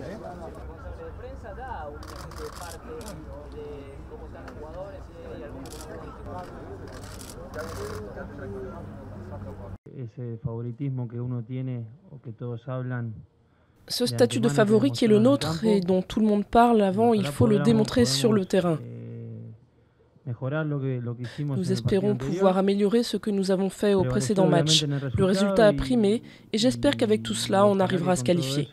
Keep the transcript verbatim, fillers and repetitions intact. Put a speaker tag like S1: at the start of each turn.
S1: Ce statut de favori qui est le nôtre et dont tout le monde parle avant, il faut le démontrer sur le terrain. Nous espérons pouvoir améliorer ce que nous avons fait au précédent match. Le résultat a primé et j'espère qu'avec tout cela, on arrivera à se qualifier.